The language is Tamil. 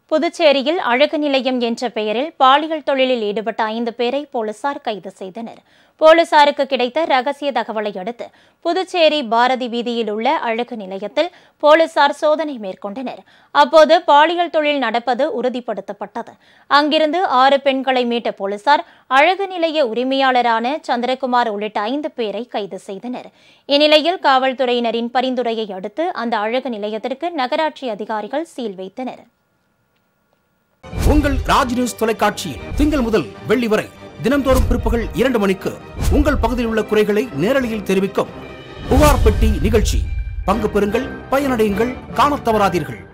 புதுச்சேரியில் அழகு நிலையம் என்ற பெயரில் பாலியல் தொழிலில் ஈடுபட்ட 5 பேரை போலீசார் கைது செய்தனர். போலீசாருக்கு கிடைத்த ரகசிய தகவலை அடுத்து புதுச்சேரி பாரதி வீதியில் உள்ள அழகு நிலையத்தில் போலீசார் சோதனை மேற்கொண்டனர். அப்போது பாலியல் தொழில் நடப்பது உறுதிப்படுத்தப்பட்டது. அங்கிருந்து 6 பெண்களை மீட்ட போலீசார் அழகு நிலைய உரிமையாளரான சந்திரகுமார் உள்ளிட்ட 5 பேரை கைது செய்தனர். இந்நிலையில் காவல்துறையினரின் பரிந்துரையை அடுத்து அந்த அழகு நிலையத்திற்கு நகராட்சி அதிகாரிகள் சீல் வைத்தனர். உங்கள் ராஜ் நியூஸ் தொலைக்காட்சியில் திங்கள் முதல் வெள்ளி வரை தினந்தோறும் பிற்பகல் 2 மணிக்கு உங்கள் பகுதியில் உள்ள குறைகளை நேரலையில் தெரிவிக்கும் புகார் பெட்டி நிகழ்ச்சி. பங்கு பெறுங்கள், பயனடையுங்கள், காணத் தவறாதீர்கள்.